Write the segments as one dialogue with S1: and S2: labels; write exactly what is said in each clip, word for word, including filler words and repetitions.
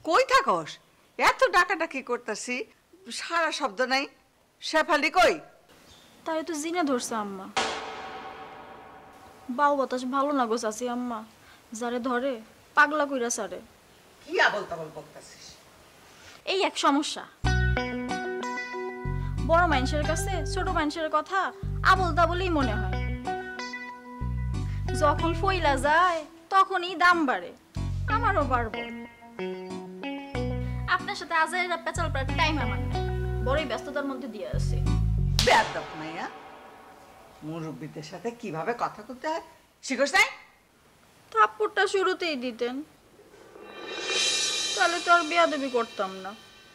S1: কই থাকস? এত ডাকাডাকি করতেছি, সারা শব্দ নাই। শেফালি কই?
S2: তাই তো জিনে ধরছে আম্মা। বাউ বাতাস ভালো না গো চাচি আম্মা, যারে ধরে পাগলা কইরা সারে।
S1: কি আবল তাবল বকতাছিস?
S2: এই এক সমস্যা, বড় মানুষের কাছে ছোট মানুষের কথা আবল তাবলই মনে হয়, যখন ফইলা যায় তখনই দাম বাড়ে। আমারও বাড়বো। আপনার সাথে আজাইরা পেঁচাল পাড়ার টাইম আমার নাই, বড়ই ব্যস্ততার মধ্যে দিয়ে আছে।
S1: বেয়াদব মাইয়া, মুরব্বীদের সাথে কিভাবে কথা বলতে হয় শিখছ নাই?
S2: থাপ্পড়টা শুরুতেই দিতেন, তাহলে তো আর বেয়াদবি করতাম না।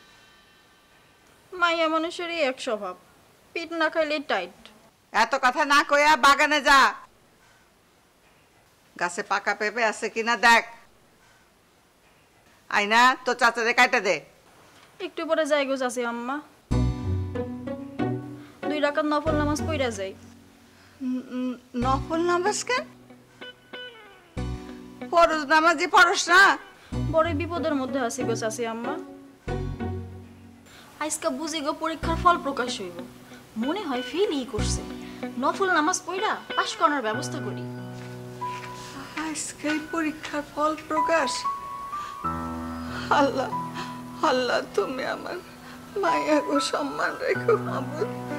S2: মাইয়া মানুষেরই এক স্বভাব, পিঠ না খাইলে টাইট।
S1: এত কথা না কইয়া বাগানে যা, গাছে পাকা পেঁপে আছে কিনা দেখ। আইনা তো চাচারে কাটা দে।
S2: একটু পরে যাই গো চাচি আম্মা, দুই রাকাত নফল নামাজ পড়া যাই।
S1: নফল নামাজ কেন? ফরজ নামাজই পড়স না?
S2: বড়ই বিপদের মধ্যে আছি গো চাচি আম্মা। আজকা বুঝি গো পরীক্ষার ফল প্রকাশ হইব, মনে হয় ফেলই করছে। নফল নামাজ পড়া পাশ করার ব্যবস্থা করি।
S1: আজকে পরীক্ষার ফল প্রকাশ? আল্লাহ আল্লাহ, তুমি আমার মায়া গো সম্মান রেখো মাবুদ।